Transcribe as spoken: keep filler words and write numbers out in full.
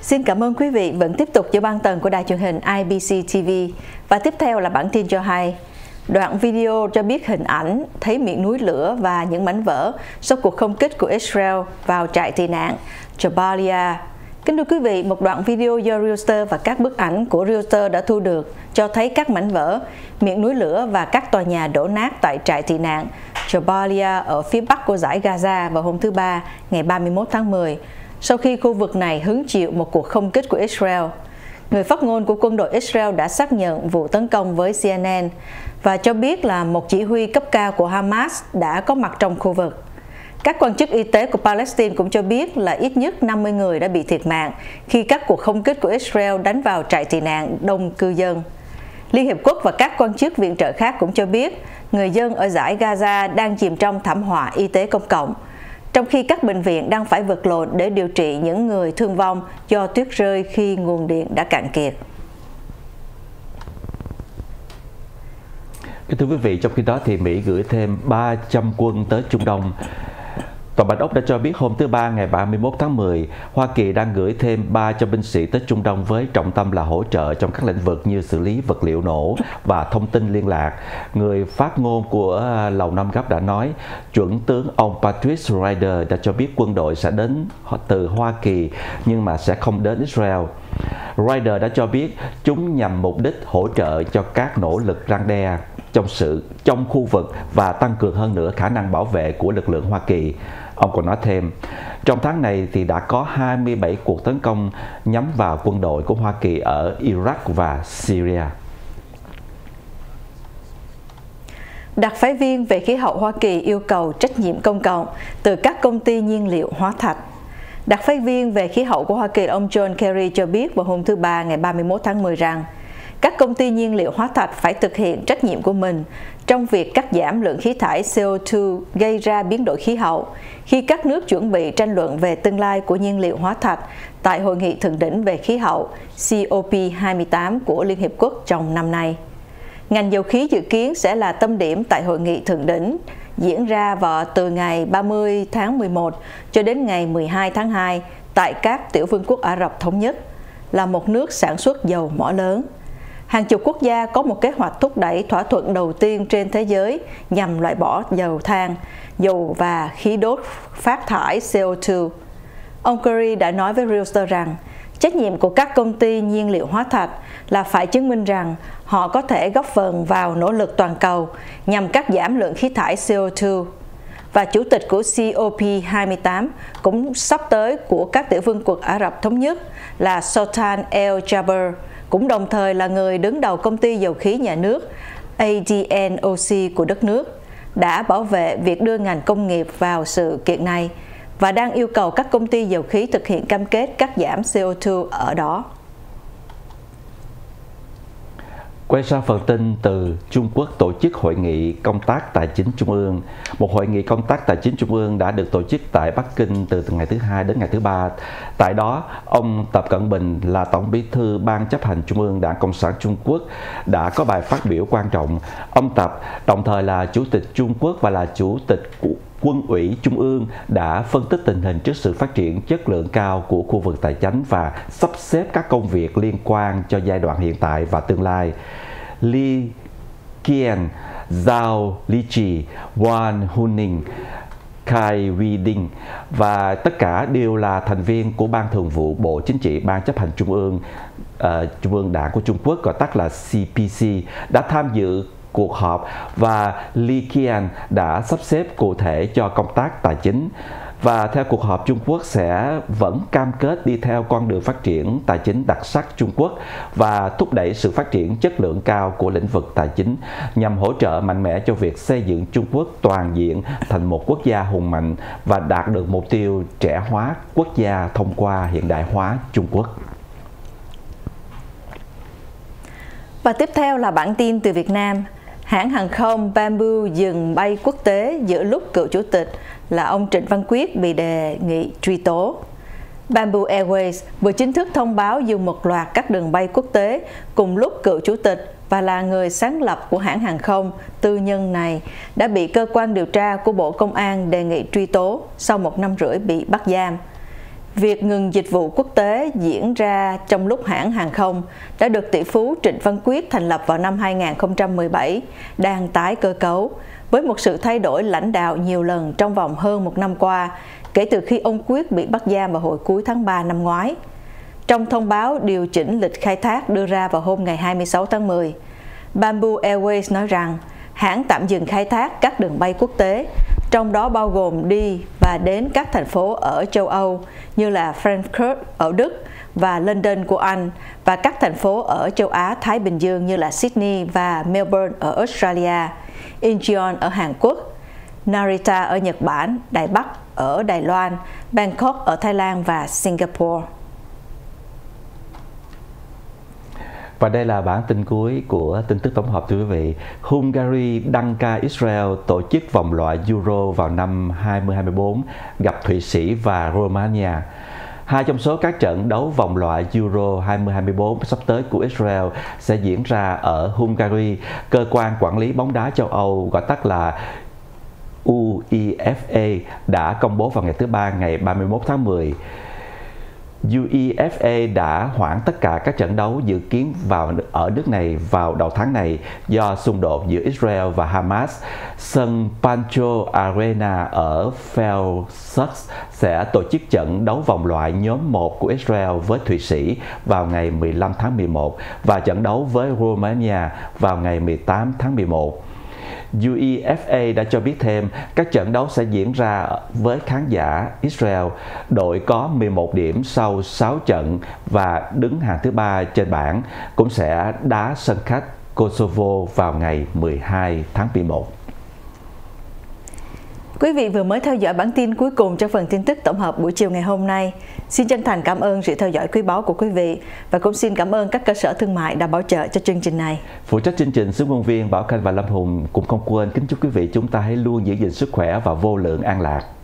Xin cảm ơn quý vị vẫn tiếp tục giữ băng tần của đài truyền hình I B C T V. Và tiếp theo là bản tin cho hay. Đoạn video cho biết hình ảnh thấy miệng núi lửa và những mảnh vỡ sau cuộc không kích của Israel vào trại tị nạn Jabalia. Kính thưa quý vị, một đoạn video do Reuters và các bức ảnh của Reuters đã thu được cho thấy các mảnh vỡ, miệng núi lửa và các tòa nhà đổ nát tại trại tị nạn Jabalia ở phía bắc của dải Gaza vào hôm thứ Ba, ngày ba mươi mốt tháng mười, sau khi khu vực này hứng chịu một cuộc không kích của Israel. Người phát ngôn của quân đội Israel đã xác nhận vụ tấn công với C N N và cho biết là một chỉ huy cấp cao của Hamas đã có mặt trong khu vực. Các quan chức y tế của Palestine cũng cho biết là ít nhất năm mươi người đã bị thiệt mạng khi các cuộc không kích của Israel đánh vào trại tị nạn đông cư dân. Liên Hiệp Quốc và các quan chức viện trợ khác cũng cho biết người dân ở dải Gaza đang chìm trong thảm họa y tế công cộng, trong khi các bệnh viện đang phải vật lộn để điều trị những người thương vong do tuyết rơi khi nguồn điện đã cạn kiệt. Thưa quý vị, trong khi đó thì Mỹ gửi thêm ba trăm quân tới Trung Đông. Tòa Bạch Ốc đã cho biết hôm thứ Ba ngày ba mươi mốt tháng mười, Hoa Kỳ đang gửi thêm ba trăm binh sĩ tới Trung Đông với trọng tâm là hỗ trợ trong các lĩnh vực như xử lý vật liệu nổ và thông tin liên lạc. Người phát ngôn của Lầu Năm Góc đã nói, chuẩn tướng ông Patrick Ryder đã cho biết quân đội sẽ đến từ Hoa Kỳ nhưng mà sẽ không đến Israel. Ryder đã cho biết chúng nhằm mục đích hỗ trợ cho các nỗ lực răn đe trong sự trong khu vực và tăng cường hơn nữa khả năng bảo vệ của lực lượng Hoa Kỳ. Ông còn nói thêm, trong tháng này thì đã có hai mươi bảy cuộc tấn công nhắm vào quân đội của Hoa Kỳ ở Iraq và Syria. Đặc phái viên về khí hậu Hoa Kỳ yêu cầu trách nhiệm công cộng từ các công ty nhiên liệu hóa thạch. Đặc phái viên về khí hậu của Hoa Kỳ ông John Kerry cho biết vào hôm thứ Ba ngày ba mươi mốt tháng mười rằng các công ty nhiên liệu hóa thạch phải thực hiện trách nhiệm của mình trong việc cắt giảm lượng khí thải C O hai gây ra biến đổi khí hậu khi các nước chuẩn bị tranh luận về tương lai của nhiên liệu hóa thạch tại Hội nghị Thượng đỉnh về khí hậu C O P hai mươi tám của Liên Hiệp Quốc trong năm nay. Ngành dầu khí dự kiến sẽ là tâm điểm tại Hội nghị Thượng đỉnh diễn ra vào từ ngày ba mươi tháng mười một cho đến ngày mười hai tháng hai tại các tiểu vương quốc Ả Rập Thống Nhất, là một nước sản xuất dầu mỏ lớn. Hàng chục quốc gia có một kế hoạch thúc đẩy thỏa thuận đầu tiên trên thế giới nhằm loại bỏ dầu than, dầu và khí đốt phát thải C O hai. Ông Kerry đã nói với Reuters rằng trách nhiệm của các công ty nhiên liệu hóa thạch là phải chứng minh rằng họ có thể góp phần vào nỗ lực toàn cầu nhằm cắt giảm lượng khí thải C O hai. Và chủ tịch của C O P hai mươi tám cũng sắp tới của các tiểu vương quốc Ả Rập Thống Nhất là Sultan Al Jaber, cũng đồng thời là người đứng đầu công ty dầu khí nhà nước A D N O C của đất nước, đã bảo vệ việc đưa ngành công nghiệp vào sự kiện này và đang yêu cầu các công ty dầu khí thực hiện cam kết cắt giảm C O hai ở đó. Quay sang phần tin từ Trung Quốc tổ chức Hội nghị Công tác Tài chính Trung ương. Một hội nghị công tác tài chính Trung ương đã được tổ chức tại Bắc Kinh từ ngày thứ Hai đến ngày thứ Ba. Tại đó, ông Tập Cận Bình là Tổng bí thư Ban chấp hành Trung ương Đảng Cộng sản Trung Quốc đã có bài phát biểu quan trọng. Ông Tập, đồng thời là Chủ tịch Trung Quốc và là Chủ tịch của Quân ủy Trung ương, đã phân tích tình hình trước sự phát triển chất lượng cao của khu vực tài chính và sắp xếp các công việc liên quan cho giai đoạn hiện tại và tương lai. Li Qian, Zhao Liqi, Wang Huning, Kai Widing và tất cả đều là thành viên của Ban Thường vụ Bộ Chính trị Ban chấp hành Trung ương uh, Trung ương Đảng của Trung Quốc, gọi tắt là C P C, đã tham dự cuộc họp và Li Qian đã sắp xếp cụ thể cho công tác tài chính. Và theo cuộc họp, Trung Quốc sẽ vẫn cam kết đi theo con đường phát triển tài chính đặc sắc Trung Quốc và thúc đẩy sự phát triển chất lượng cao của lĩnh vực tài chính nhằm hỗ trợ mạnh mẽ cho việc xây dựng Trung Quốc toàn diện thành một quốc gia hùng mạnh và đạt được mục tiêu trẻ hóa quốc gia thông qua hiện đại hóa Trung Quốc. Và tiếp theo là bản tin từ Việt Nam. Hãng hàng không Bamboo dừng bay quốc tế giữa lúc cựu chủ tịch là ông Trịnh Văn Quyết bị đề nghị truy tố. Bamboo Airways vừa chính thức thông báo dừng một loạt các đường bay quốc tế cùng lúc cựu chủ tịch và là người sáng lập của hãng hàng không tư nhân này đã bị cơ quan điều tra của Bộ Công an đề nghị truy tố sau một năm rưỡi bị bắt giam. Việc ngừng dịch vụ quốc tế diễn ra trong lúc hãng hàng không đã được tỷ phú Trịnh Văn Quyết thành lập vào năm hai nghìn không trăm mười bảy đang tái cơ cấu, với một sự thay đổi lãnh đạo nhiều lần trong vòng hơn một năm qua, kể từ khi ông Quyết bị bắt giam vào hồi cuối tháng ba năm ngoái. Trong thông báo điều chỉnh lịch khai thác đưa ra vào hôm ngày hai mươi sáu tháng mười, Bamboo Airways nói rằng hãng tạm dừng khai thác các đường bay quốc tế, trong đó bao gồm đi và đến các thành phố ở châu Âu như là Frankfurt ở Đức và London của Anh, và các thành phố ở châu Á Thái Bình Dương như là Sydney và Melbourne ở Australia, Incheon ở Hàn Quốc, Narita ở Nhật Bản, Đài Bắc ở Đài Loan, Bangkok ở Thái Lan và Singapore. Và đây là bản tin cuối của tin tức tổng hợp, thưa quý vị. Hungary đăng ca Israel tổ chức vòng loại Euro vào năm hai không hai tư gặp Thụy Sĩ và Romania. Hai trong số các trận đấu vòng loại Euro hai không hai tư sắp tới của Israel sẽ diễn ra ở Hungary. Cơ quan quản lý bóng đá châu Âu, gọi tắt là UEFA, đã công bố vào ngày thứ Ba ngày ba mươi mốt tháng mười. UEFA đã hoãn tất cả các trận đấu dự kiến vào ở nước này vào đầu tháng này do xung đột giữa Israel và Hamas. Sân Pancho Arena ở Felsuc sẽ tổ chức trận đấu vòng loại nhóm một của Israel với Thụy Sĩ vào ngày mười lăm tháng mười một và trận đấu với Romania vào ngày mười tám tháng mười một. UEFA đã cho biết thêm các trận đấu sẽ diễn ra với khán giả Israel. Đội có mười một điểm sau sáu trận và đứng hàng thứ ba trên bảng cũng sẽ đá sân khách Kosovo vào ngày mười hai tháng mười một. Quý vị vừa mới theo dõi bản tin cuối cùng cho phần tin tức tổng hợp buổi chiều ngày hôm nay. Xin chân thành cảm ơn sự theo dõi quý báu của quý vị và cũng xin cảm ơn các cơ sở thương mại đã bảo trợ cho chương trình này. Phụ trách chương trình, xướng ngôn viên Bảo Khanh và Lâm Hùng cũng không quên kính chúc quý vị chúng ta hãy luôn giữ gìn sức khỏe và vô lượng an lạc.